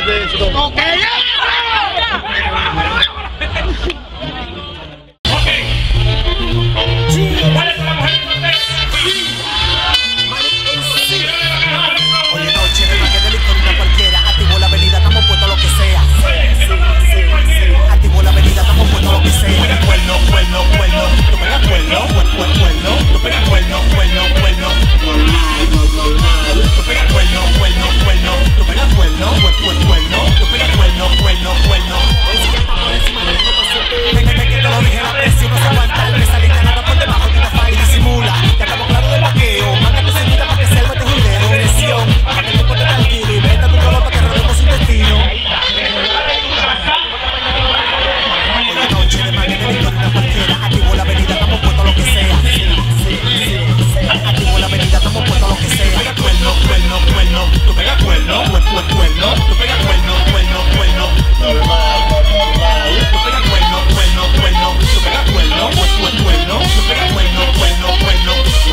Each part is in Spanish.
de esto. Ok, ¿Cuál es la mujer soltera? Oye, noche de más que delicadita cualquiera. Activo la avenida, estamos puestos a lo que sea. Activo la avenida, estamos puestos a lo que sea. Cuerno, cuerno, cuerno. Tú pegas cuerno, cuerno. Tú pegas cuerno, cuerno, cuerno. Tú pegas cuerno, cuerno, cuerno. Tú pegas cuerno, cuerno. Tú pegas cuerno, cuerno, cuerno. Venga, que te lo dije, la presión no se aguanta. El salida nada por debajo de una falla y disimula. Ya estamos claros del vaqueo. Manda tu señorita para que se alma te judeo. Agresión, para que te pongas tranquilo y vete a tu color para que rodemos sin destino. Oye, noche de magia de victoria cualquiera. Activo la avenida, estamos puestos a lo que sea. Activo la avenida, estamos puestos a lo que sea. Cuerno, cuerno, cuerno. Tú pegas cuerno, cuerno. Tú pegas cuerno, cuerno, cuerno. Tú pegas cuerno, cuerno, cuerno. Tú pegas cuerno, cuerno. Tú pegas cuerno, cuerno, cuerno.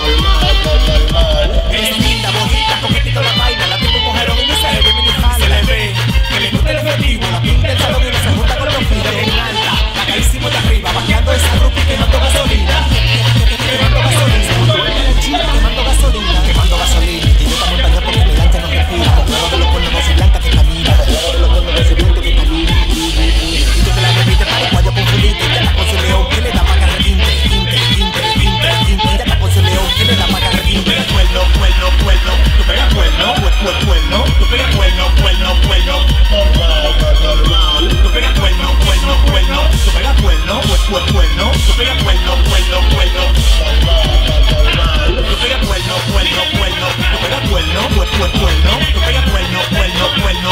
Es linda, bonita, coquetito la vaina. La tipo mujerón y no se ve minifal. Se le ve que le gusta el efectivo. La pinta del salón y no se junta con los filos. En alta, la caísimo de arriba. Vaqueando esa rupa y quemando gasolina. Quemando gasolina. Quemando gasolina. Quemando gasolina. Y yo también montaña porque mi lancha no respira. Con lado de los cuernos no soy blanca que camina. Con lado de los cuernos no soy blanca que camina. Y tú te la bebiste para el cuello con fulito. Y ya está con su león que le da para que requinte. Ya está con su león que le da para que requinte. Cuerno, cuerno, cuerno. Tú pegas cuerno, cuerno. Tú pegas cuerno, cuerno, cuerno. Tú pegas cuerno, cuerno, cuerno. Tú pegas cuerno, cuerno. Tú pegas cuerno, cuerno, cuerno. Tú pegas cuerno, cuerno, cuerno. Tú pegas cuerno, cuerno. Tú pegas cuerno, cuerno, cuerno.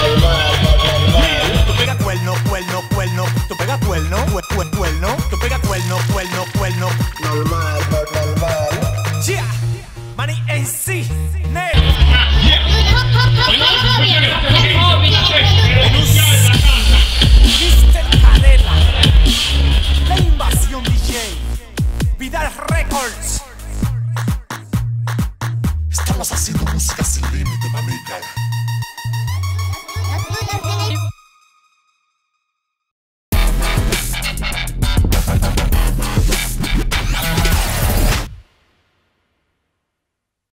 Tú pegas cuerno, cuerno, cuerno. Tú pegas cuerno, cuerno. Tú pegas cuerno, cuerno, cuerno. Normal. Yeah, Manny AC, Nel. Mr. Canela, La Invasión DJ, Vidal Records. Estamos haciendo música sin límite, mamita.